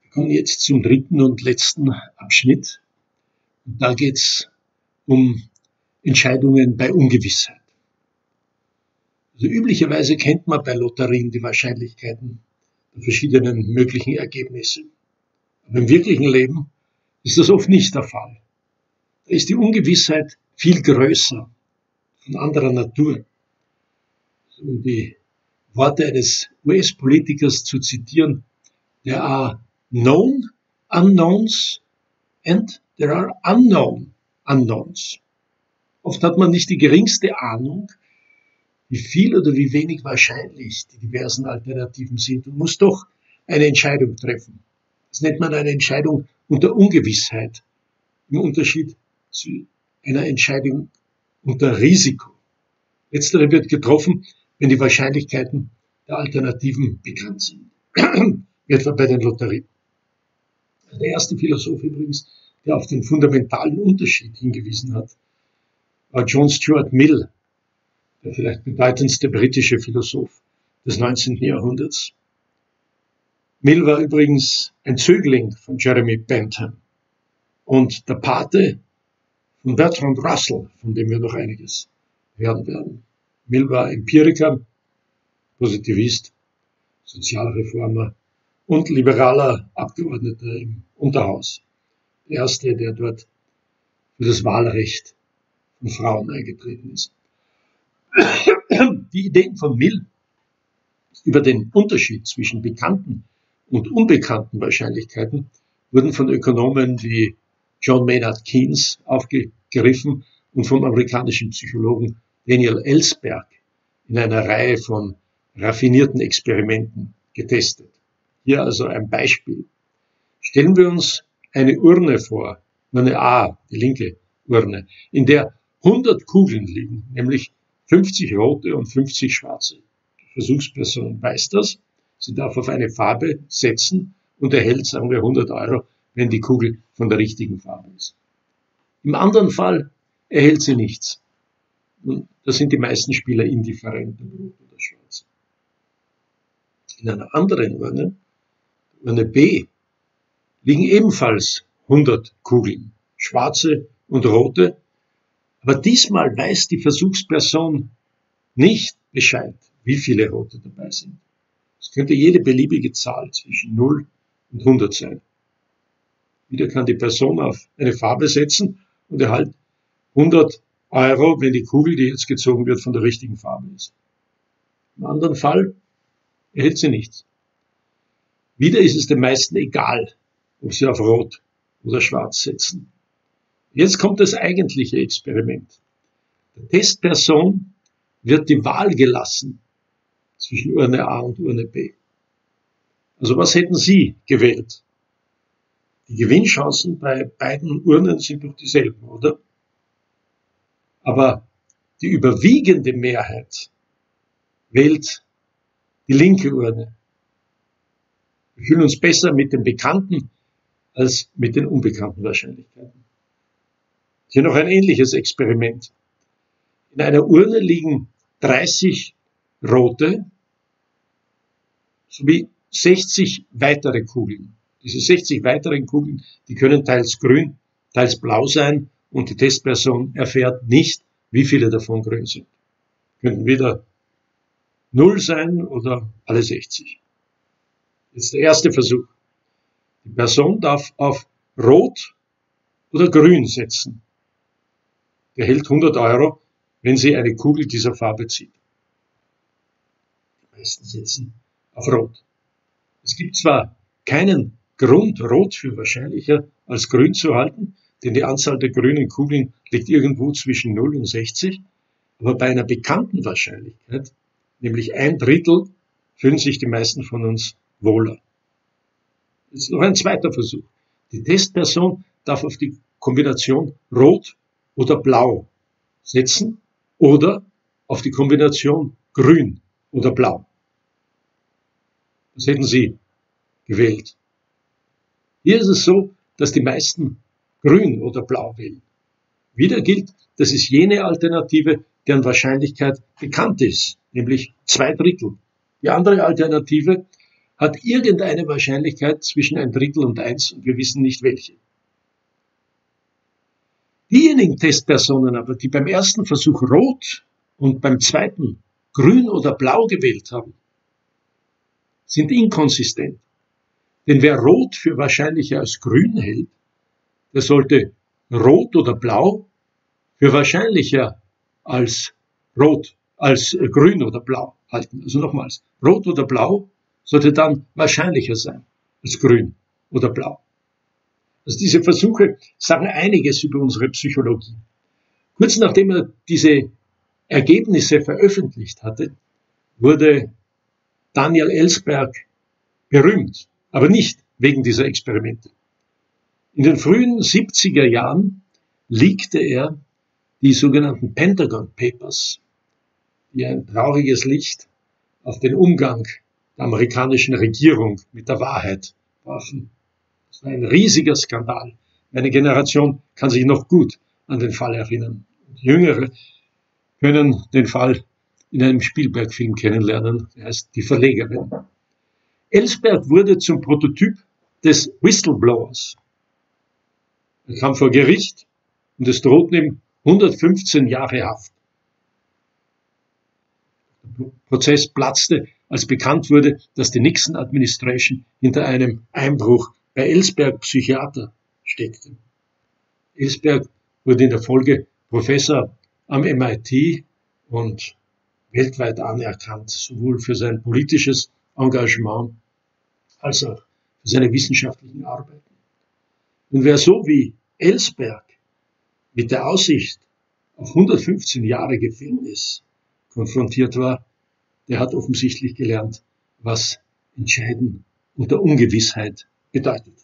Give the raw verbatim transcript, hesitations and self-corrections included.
Wir kommen jetzt zum dritten und letzten Abschnitt. Und da geht es um Entscheidungen bei Ungewissheit. Also üblicherweise kennt man bei Lotterien die Wahrscheinlichkeiten der verschiedenen möglichen Ergebnisse. Aber im wirklichen Leben ist das oft nicht der Fall. Da ist die Ungewissheit viel größer, von anderer Natur. Um die Worte eines U S-Politikers zu zitieren: There are known unknowns and there are unknown unknowns. Oft hat man nicht die geringste Ahnung, wie viel oder wie wenig wahrscheinlich die diversen Alternativen sind und muss doch eine Entscheidung treffen. Das nennt man eine Entscheidung unter Ungewissheit, im Unterschied zu einer Entscheidung unter Risiko. Letztere wird getroffen, wenn die Wahrscheinlichkeiten der Alternativen bekannt sind, wie etwa bei den Lotterien. Der erste Philosoph übrigens, der auf den fundamentalen Unterschied hingewiesen hat, war John Stuart Mill, der vielleicht bedeutendste britische Philosoph des neunzehnten Jahrhunderts. Mill war übrigens ein Zögling von Jeremy Bentham und der Pate von Bertrand Russell, von dem wir noch einiges hören werden. Mill war Empiriker, Positivist, Sozialreformer und liberaler Abgeordneter im Unterhaus. Der erste, der dort für das Wahlrecht von Frauen eingetreten ist. Die Ideen von Mill über den Unterschied zwischen bekannten und unbekannten Wahrscheinlichkeiten wurden von Ökonomen wie John Maynard Keynes aufgegriffen und vom amerikanischen Psychologen Daniel Ellsberg in einer Reihe von raffinierten Experimenten getestet. Hier also ein Beispiel. Stellen wir uns eine Urne vor, Urne A, die linke Urne, in der hundert Kugeln liegen, nämlich fünfzig rote und fünfzig schwarze. Die Versuchsperson weiß das, sie darf auf eine Farbe setzen und erhält, sagen wir, hundert Euro, wenn die Kugel von der richtigen Farbe ist. Im anderen Fall erhält sie nichts. Und da sind die meisten Spieler indifferent, ob rot oder schwarz. In einer anderen Urne, Urne B, liegen ebenfalls hundert Kugeln, schwarze und rote, aber diesmal weiß die Versuchsperson nicht Bescheid, wie viele rote dabei sind. Es könnte jede beliebige Zahl zwischen null und hundert sein. Wieder kann die Person auf eine Farbe setzen und erhält hundert Euro, wenn die Kugel, die jetzt gezogen wird, von der richtigen Farbe ist. Im anderen Fall erhält sie nichts. Wieder ist es den meisten egal, ob sie auf Rot oder Schwarz setzen. Jetzt kommt das eigentliche Experiment. Der Testperson wird die Wahl gelassen zwischen Urne A und Urne B. Also was hätten Sie gewählt? Die Gewinnchancen bei beiden Urnen sind doch dieselben, oder? Aber die überwiegende Mehrheit wählt die linke Urne. Wir fühlen uns besser mit den bekannten als mit den unbekannten Wahrscheinlichkeiten. Hier noch ein ähnliches Experiment. In einer Urne liegen dreißig rote sowie sechzig weitere Kugeln. Diese sechzig weiteren Kugeln, die können teils grün, teils blau sein und die Testperson erfährt nicht, wie viele davon grün sind. Könnten wieder null sein oder alle sechzig. Jetzt der erste Versuch. Die Person darf auf Rot oder Grün setzen. Die erhält hundert Euro, wenn sie eine Kugel dieser Farbe zieht. Die meisten setzen auf Rot. Es gibt zwar keinen Grund, Rot für wahrscheinlicher als Grün zu halten, denn die Anzahl der grünen Kugeln liegt irgendwo zwischen null und sechzig, aber bei einer bekannten Wahrscheinlichkeit, nämlich ein Drittel, fühlen sich die meisten von uns wohler. Jetzt noch ein zweiter Versuch. Die Testperson darf auf die Kombination Rot oder Blau setzen oder auf die Kombination Grün oder Blau. Was hätten Sie gewählt? Hier ist es so, dass die meisten Grün oder Blau wählen. Wieder gilt, das ist jene Alternative, deren Wahrscheinlichkeit bekannt ist, nämlich zwei Drittel. Die andere Alternative hat irgendeine Wahrscheinlichkeit zwischen ein Drittel und eins und wir wissen nicht welche. Diejenigen Testpersonen aber, die beim ersten Versuch rot und beim zweiten grün oder blau gewählt haben, sind inkonsistent. Denn wer rot für wahrscheinlicher als grün hält, der sollte rot oder blau für wahrscheinlicher als rot, als äh, grün oder blau halten. Also nochmals, rot oder blau sollte dann wahrscheinlicher sein als grün oder blau. Also diese Versuche sagen einiges über unsere Psychologie. Kurz nachdem er diese Ergebnisse veröffentlicht hatte, wurde Daniel Ellsberg berühmt, aber nicht wegen dieser Experimente. In den frühen siebziger Jahren leakte er die sogenannten Pentagon Papers, die ein trauriges Licht auf den Umgang der amerikanischen Regierung mit der Wahrheit warfen. Das war ein riesiger Skandal. Meine Generation kann sich noch gut an den Fall erinnern. Jüngere können den Fall in einem Spielberg-Film kennenlernen, der heißt Die Verlegerin. Ellsberg wurde zum Prototyp des Whistleblowers. Er kam vor Gericht und es drohten ihm hundertfünfzehn Jahre Haft. Der Prozess platzte, als bekannt wurde, dass die Nixon-Administration hinter einem Einbruch bei Ellsberg Psychiater steckte. Ellsberg wurde in der Folge Professor am M I T und weltweit anerkannt, sowohl für sein politisches Engagement als auch für seine wissenschaftlichen Arbeiten. Und wer so wie Ellsberg mit der Aussicht auf hundertfünfzehn Jahre Gefängnis konfrontiert war, der hat offensichtlich gelernt, was Entscheiden unter Ungewissheit bedeutet.